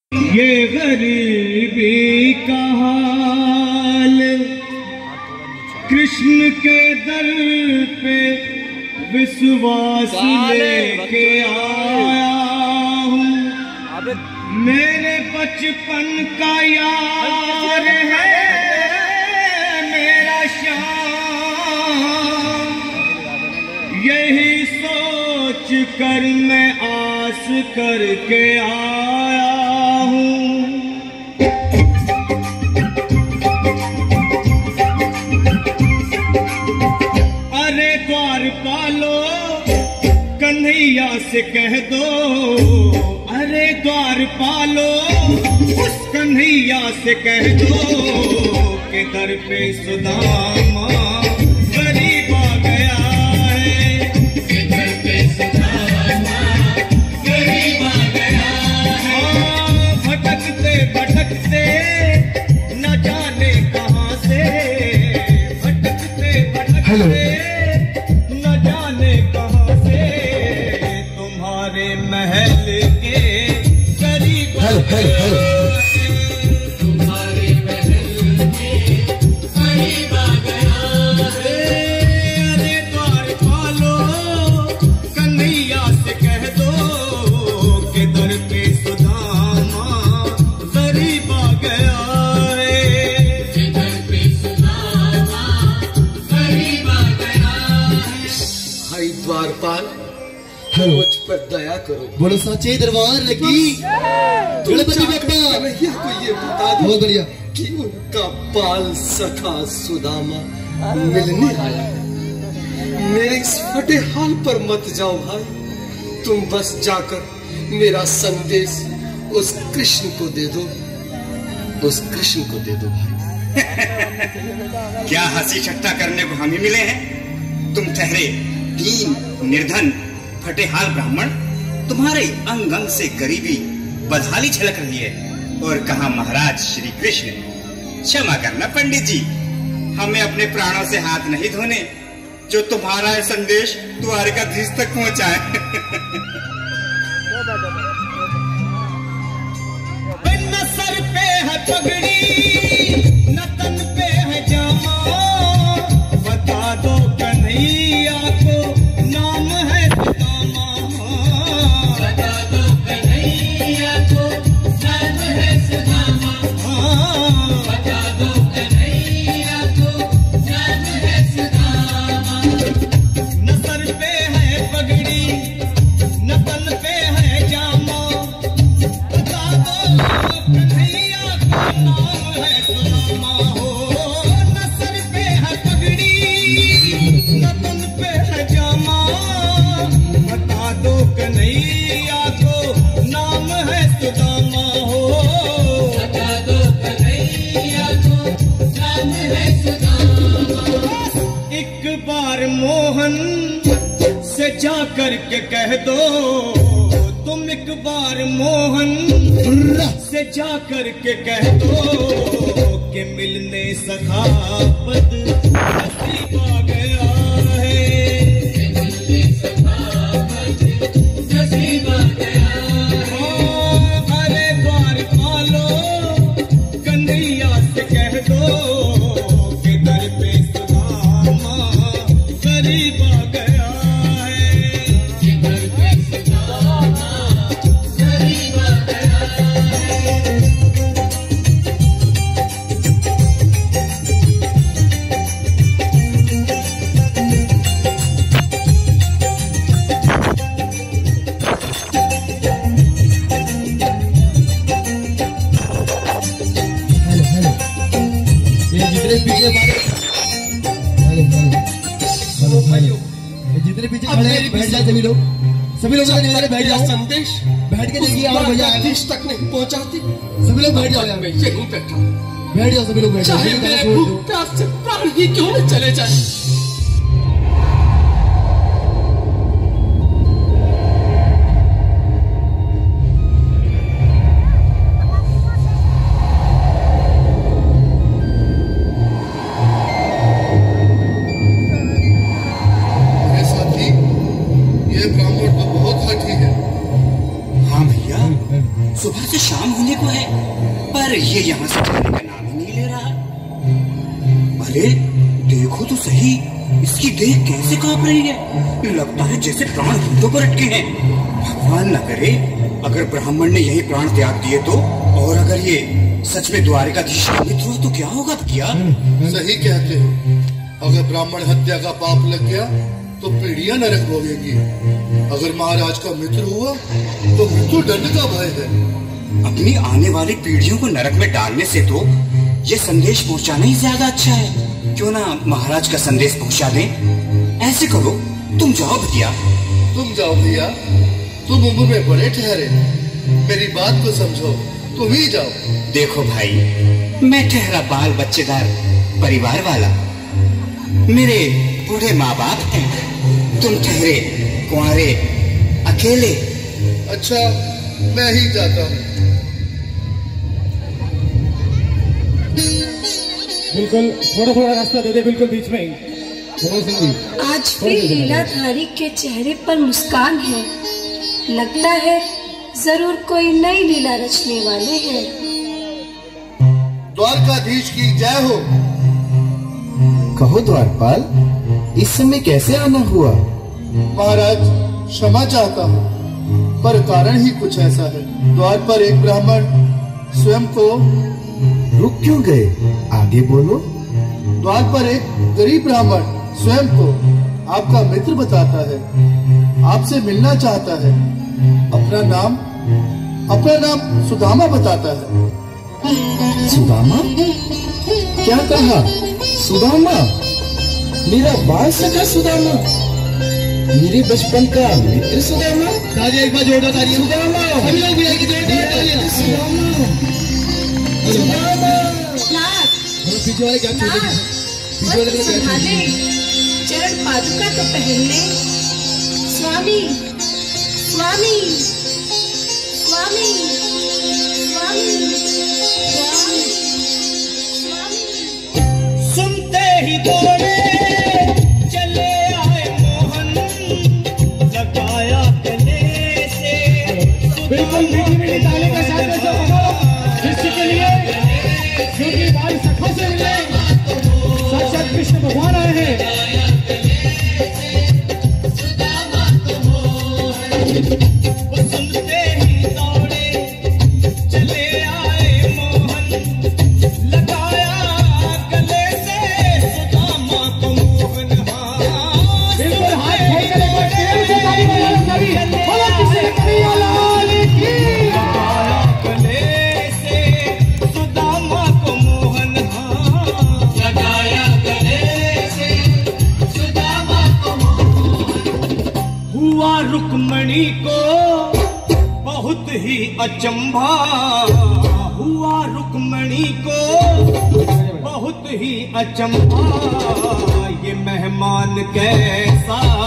ये गरीबी का हाल कृष्ण के दर पे विश्वास लेके आया हूँ। मेरे बचपन का यार है मेरा श्याम, यही सोच कर मैं आस करके आया हूँ। अरे द्वारपालो कन्हैया से कह दो, अरे द्वारपालो उस कन्हैया से कह दो कि दर पे सुदामा गरीब आ गया है, कि दर पे सुदामा गरीब आ गया है। भटकते भटकते न जाने कहाँ से, भटकते भटकते न जाने कहाँ से तुम्हारे महल के करीब तुम्हारे महल के करीब आ गया है। अरे द्वारपालो कन्हैया से कह दो कि दर पे सुदामा गरीब आ गया है, कि दर पे सुदामा गरीब आ गया है। भाई द्वारपाल मुझ पर दया करो। बोलो सच्चे दरबार की गणपति बप्पा। कन्हैया को ये बता दो बहुत बढ़िया कि उनका बाल सखा सुदामा मिलने आया है। मेरे इस फटे हाल पर मत जाओ भाई, तुम बस जाकर मेरा संदेश उस कृष्ण को दे दो, उस कृष्ण को दे दो भाई। क्या हंसी ठट्टा करने को हम ही मिले हैं? तुम ठहरे दीन निर्धन फटेहाल ब्राह्मण, तुम्हारे अंग अंग से गरीबी बदहाली झलक रही है। और कहा महाराज श्री कृष्ण। क्षमा करना पंडित जी, हमें अपने प्राणों से हाथ नहीं धोने जो तुम्हारा संदेश द्वारकाधीश तक पहुंचाए। न सर पे है पगड़ी न तन पे है जामा, बता दो कन्हैया को नाम है सुदामा, बता दो कन्हैया को नाम है सुदामा, बता दो कन्हैया को नाम है सुदामा। न सर पे है पगड़ी न तन पे है जामा, बता दो कन्हैया का नाम है सुदामा हो। न सर पे है पगड़ी न तन पे है जामा, बता दो कन्हैया को नाम है सुदामा हो, बता दो कन्हैया को नाम है सुदामा। एक बार मोहन से जा कर के कह दो, तुम एक बार मोहन से जा कर के कह दो कि मिलने सखापत नसीब आ गया है, कि मिलने सखापत नसीब आ गया है। अरे द्वारपालो कन्हैया से कह दो कि दर पे सुदामा गरीब आ गया है, कि दर पे सुदामा गरीब आ गया है। ये जितने पीछे हमारे हेलो ये जितने पीछे खड़े हैं बैठ जाए सभी लोग बैठ जाओ, संदेश बैठ के देखिए और भैया आएगा। द्वारकाधीश तक नहीं पहुंचाती, सभी लोग बैठ जाओ यहाँ पे, यहीं बैठा हूं। बैठ जाओ सभी लोग बैठ जाओ। चाहे मेरे भूख प्यास से प्राण ही क्यों न चले जाए। सुबह से शाम होने जाने को है, पर ये यहाँ से जाने का नाम ही नहीं ले रहा। अरे देखो तो सही, इसकी देह कैसे कांप रही है, लगता है जैसे प्राण घुटनों पर अटके हैं। भगवान न करे अगर ब्राह्मण ने यही प्राण त्याग दिए तो, और अगर ये सच में द्वारिकाधीश का मित्र हो तो क्या होगा भैया? सही कहते हो, अगर ब्राह्मण हत्या का पाप लग गया तो पीढ़ियां नरक भोगेंगी। अगर महाराज का मित्र हुआ तो मृत्यु दंड का भय है। अपनी आने वाली पीढ़ियों को नरक में डालने से तो ये संदेश पहुंचाना ही ज्यादा अच्छा है। क्यों ना महाराज का संदेश पहुंचा दें? ऐसे करो, तुम जाओ भैया। तुम जाओ भैया, तुम उम्र में बड़े ठहरे, मेरी बात को समझो, तुम ही जाओ। देखो भाई, मैं ठहरा बाल बच्चेदार परिवार वाला, मेरे बूढ़े माँ बाप हैं, तुम ठहरे कुंवारे अकेले। अच्छा, मैं ही जाता हूँ। बिल्कुल थोड़ा थोड़ा रास्ता दे दे, बिल्कुल बीच में ही। आज भी लीलाधारी के चेहरे पर मुस्कान है, लगता है जरूर कोई नई लीला रचने वाले हैं। द्वारकाधीश की जय हो। कहो द्वारपाल, इस समय कैसे आना हुआ? महाराज क्षमा चाहता हूँ, पर कारण ही कुछ ऐसा है। द्वार पर एक ब्राह्मण स्वयं को रुक क्यों गए? आगे बोलो। द्वार पर एक गरीब ब्राह्मण स्वयं को आपका मित्र बताता है, आपसे मिलना चाहता है। अपना नाम सुदामा बताता है। सुदामा? क्या कहा? सुदामा? मेरा बाल सका सुदामा? मेरे बचपन का मित्र सुदामा? तालियां एक बार जोरदार तालियां। सुदामा! सभी लोग भी जोरदार तालियां। पीछे वाले क्या छोड़ रहे? पीछे वाले क्या संभाले, चरण पादुका तो पहन ले। स्वामी स्वामी स्वामी स्वामी स्वामी। सुनते ही दौड़े चले आए मोहन, लगाया गले से। बिल्कुल मीठी ताली का साथ में जिसके लिए क्योंकि भाई सखा से मिले, साक्षात कृष्ण भगवान आए हैं। सुनते ही दौड़े चले आए मोहन, लगाया गले से सुदामा को मोहन। बिल्कुल हाथ खोल कर प्रेम से ताली बजाओ सभी। बोलो कृष्ण कन्हैया लाल की। लगाया गले से सुदामा को मोहन, लगाया गले से सुदामा को मोहन। हुआ रुक्मणी को बहुत ही अचंभा, हुआ रुक्मणी को बहुत ही अचंभा। ये मेहमान कैसा